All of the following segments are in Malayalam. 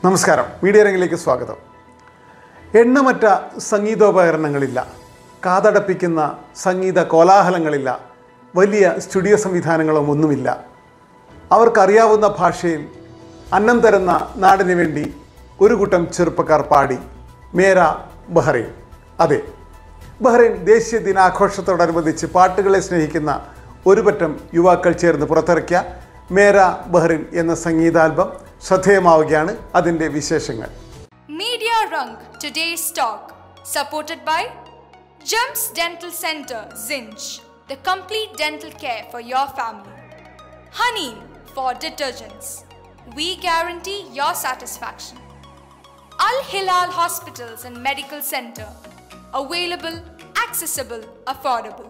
നമസ്കാരം, മീഡിയ രംഗിലേക്ക് സ്വാഗതം. എണ്ണമറ്റ സംഗീതോപകരണങ്ങളില്ല, കാതടപ്പിക്കുന്ന സംഗീത കോലാഹലങ്ങളില്ല, വലിയ സ്റ്റുഡിയോ സംവിധാനങ്ങളും ഒന്നുമില്ല. അവർക്കറിയാവുന്ന ഭാഷയിൽ അന്നം തരുന്ന നാടിന് വേണ്ടി ഒരു കൂട്ടം ചെറുപ്പക്കാർ പാടി മേരാ ബഹ്റൈൻ. അതെ, ബഹ്റൈൻ ദേശീയ ദിനാഘോഷത്തോടനുബന്ധിച്ച് പാട്ടുകളെ സ്നേഹിക്കുന്ന ഒരു പറ്റം യുവാക്കൾ ചേർന്ന് പുറത്തിറക്കിയ മേരാ ബഹ്റൈൻ എന്ന സംഗീതാൽബം ശ്രദ്ധേയമാവുകയാണ്. അതിൻ്റെ വിശേഷങ്ങൾ. Media Rung today's talk supported by Gems Dental Center Zinj, the complete dental care for your family. Honey for detergents, we guarantee your satisfaction. Al Hilal Hospitals and Medical Center, available, accessible, affordable.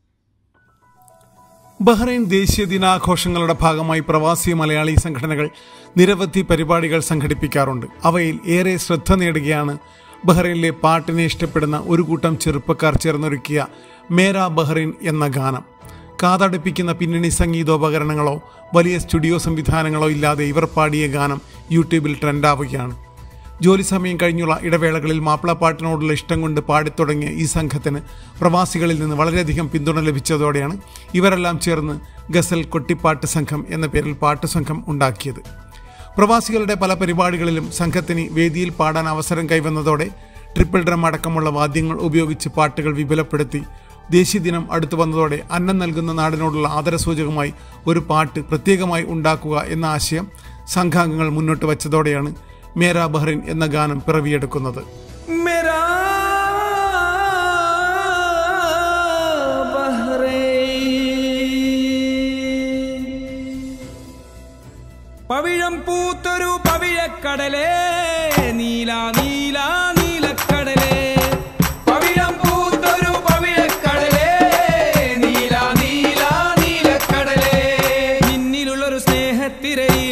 Bahrain ദേശീയ ദിനാഘോഷങ്ങളുടെ ഭാഗമായി പ്രവാസി മലയാളി സംഘടനകൾ നിരവധി പരിപാടികൾ സംഘടിപ്പിക്കാറുണ്ട്. അവയിൽ ഏറെ ശ്രദ്ധ നേടുകയാണ് ബഹ്റൈനിലെ പാട്ടിനെ ഇഷ്ടപ്പെടുന്ന ഒരു കൂട്ടം ചെറുപ്പക്കാർ ചേർന്നൊരുക്കിയ മേരാ ബഹ്റൈൻ എന്ന ഗാനം. കാതടുപ്പിക്കുന്ന പിന്നണി സംഗീതോപകരണങ്ങളോ വലിയ സ്റ്റുഡിയോ സംവിധാനങ്ങളോ ഇല്ലാതെ ഇവർ പാടിയ ഗാനം യൂട്യൂബിൽ ട്രെൻഡാവുകയാണ്. ജോലി സമയം കഴിഞ്ഞുള്ള ഇടവേളകളിൽ മാപ്പിളപ്പാട്ടിനോടുള്ള ഇഷ്ടം കൊണ്ട് പാടിത്തുടങ്ങിയ ഈ സംഘത്തിന് പ്രവാസികളിൽ നിന്ന് വളരെയധികം പിന്തുണ ലഭിച്ചതോടെയാണ് ഇവരെല്ലാം ചേർന്ന് ഗസൽ കൊട്ടിപ്പാട്ട് സംഘം എന്ന പേരിൽ പാട്ടുസംഘം ഉണ്ടാക്കിയത്. പ്രവാസികളുടെ പല പരിപാടികളിലും സംഘത്തിന് വേദിയിൽ പാടാൻ അവസരം കൈവന്നതോടെ ട്രിപ്പിൾ ഡ്രം അടക്കമുള്ള വാദ്യങ്ങൾ ഉപയോഗിച്ച് പാട്ടുകൾ വിപുലപ്പെടുത്തി. ദേശീയ ദിനം അടുത്തു വന്നതോടെ അന്നം നൽകുന്ന നാടിനോടുള്ള ആദരസൂചകമായി ഒരു പാട്ട് പ്രത്യേകമായി ഉണ്ടാക്കുക എന്ന ആശയം സംഘാംഗങ്ങൾ മുന്നോട്ട് വച്ചതോടെയാണ് മേരാ ബഹ്റൈൻ എന്ന ഗാനം പിറവിയെടുക്കുന്നത്. പവിഴം പൂത്തൊരു പവിഴക്കടലേ, നീല നീല നീലക്കടലേ, പവിഴം പൂത്തൊരു പവിഴക്കടലേ, നീല നീല നീലക്കടലേ, നിന്നിലുള്ളൊരു സ്നേഹത്തിരയിൽ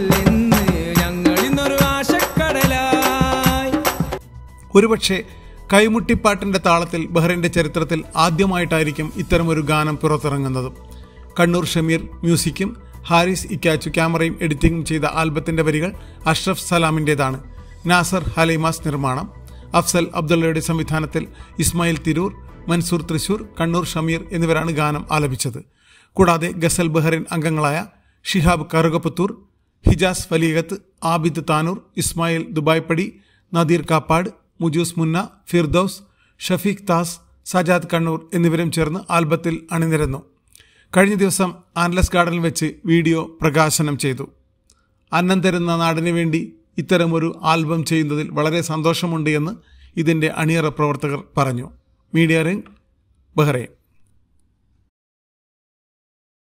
ഒരുപക്ഷെ കൈമുട്ടിപ്പാട്ടിൻ്റെ താളത്തിൽ ബഹ്റൈൻ്റെ ചരിത്രത്തിൽ ആദ്യമായിട്ടായിരിക്കും ഇത്തരമൊരു ഗാനം പുറത്തിറങ്ങുന്നത്. കണ്ണൂർ ഷമീർ മ്യൂസിക്കും ഹാരിസ് ഇക്കാച്ചു ക്യാമറയും എഡിറ്റിംഗും ചെയ്ത ആൽബത്തിൻ്റെ വരികൾ അഷ്റഫ് സലാമിൻ്റേതാണ്. നാസർ ഹലൈമാസ് നിർമ്മാണം. അഫ്സൽ അബ്ദുള്ളയുടെ സംവിധാനത്തിൽ ഇസ്മായിൽ തിരൂർ, മൻസൂർ തൃശൂർ, കണ്ണൂർ ഷമീർ എന്നിവരാണ് ഗാനം ആലപിച്ചത്. കൂടാതെ ഗസൽ ബഹ്റൈൻ അംഗങ്ങളായ ഷിഹാബ് കറുകപ്പുത്തൂർ, ഹിജാസ് ഫലീഗത്ത്, ആബിദ് താനൂർ, ഇസ്മായിൽ ദുബായ്പടി, നദീർ കാപ്പാട്, മുജൂസ് മുന്ന, ഫിർദൌസ്, ഷഫീഖ് താസ്, സജാദ് കണ്ണൂർ എന്നിവരും ചേർന്ന് ആൽബത്തിൽ അണിനിരന്നു. കഴിഞ്ഞ ദിവസം ആൻലസ് ഗാർഡനിൽ വെച്ച് വീഡിയോ പ്രകാശനം ചെയ്തു. അന്നം തരുന്ന നാടിന് വേണ്ടി ഇത്തരമൊരു ആൽബം ചെയ്യുന്നതിൽ വളരെ സന്തോഷമുണ്ട് എന്ന് ഇതിൻ്റെ അണിയറ പ്രവർത്തകർ പറഞ്ഞു. Media ring, Bahrain.